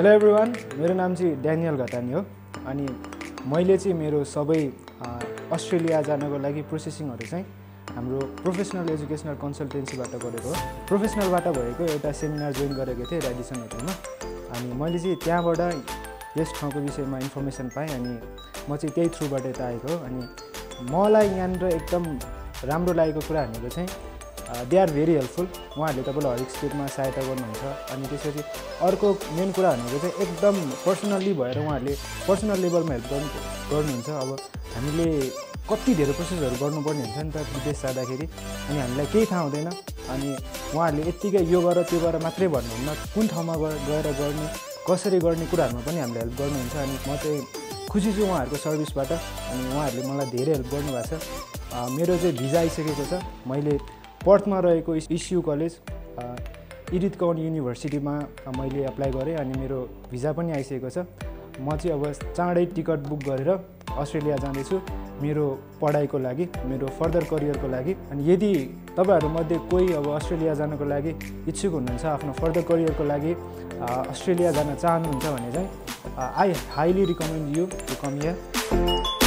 Hello everyone, मेरो नाम चाहिँ ड्यानियल घतानी हो। अनि मैले चाहिँ मेरो सबै अस्ट्रेलिया जानको लागि प्रोसेसिङहरू चाहिँ हाम्रो प्रोफेसनल एजुकेसनल कन्सल्टेन्सीबाट गरेको हो। प्रोफेसनलबाट भएको एउटा सेमिनार जोइन गरेको थिएँ रेडिसन होटलमा। अनि मैले चाहिँ त्यहाँबाट यस ठाउँको विषयमा इन्फर्मेसन पाएँ अनि म चाहिँ त्यही थ्रुबाट यता आएको हो। अनि मलाई यहाँनिर एकदम राम्रो लागेको कुरा भनेको चाहिँ दे आर भेरी हेल्पफुल। उहाँहरूले तपाईँलाई हरेक स्टेपमा सहायता गर्नुहुन्छ। अनि त्यसपछि अर्को मेन कुरा भनेको चाहिँ एकदम पर्सनल्ली भएर उहाँहरूले पर्सनल लेभलमा हेल्प गर्नुहुन्छ। अब हामीले कति धेरै प्रोसेसहरू गर्नुपर्ने हुन्छ नि त विदेश जाँदाखेरि, अनि हामीलाई केही थाहा हुँदैन। अनि उहाँहरूले यत्तिकै यो गर त्यो गर मात्रै भन्नुहुन्न, कुन ठाउँमा गएर गर्ने कसरी गर्ने कुराहरूमा पनि हामीले हेल्प गर्नुहुन्छ। अनि म चाहिँ खुसी छु उहाँहरूको सर्भिसबाट। अनि उहाँहरूले मलाई धेरै हेल्प गर्नुभएको छ। मेरो चाहिँ भिजा आइसकेको छ। मैले पर्थमा रहेको इस्यु कलेज इडिथ काउन्टी युनिभर्सिटीमा मैले एप्लाई गरेँ अनि मेरो भिजा पनि आइसकेको छ। म चाहिँ अब चाँडै टिकट बुक गरेर अस्ट्रेलिया जाँदैछु मेरो पढाइको लागि, मेरो फर्दर करियरको लागि। अनि यदि तपाईँहरूमध्ये कोही अब अस्ट्रेलिया जानको लागि इच्छुक हुनुहुन्छ, आफ्नो फर्दर करियरको लागि अस्ट्रेलिया जान चाहनुहुन्छ भने चाहिँ I highly recommend you to come here.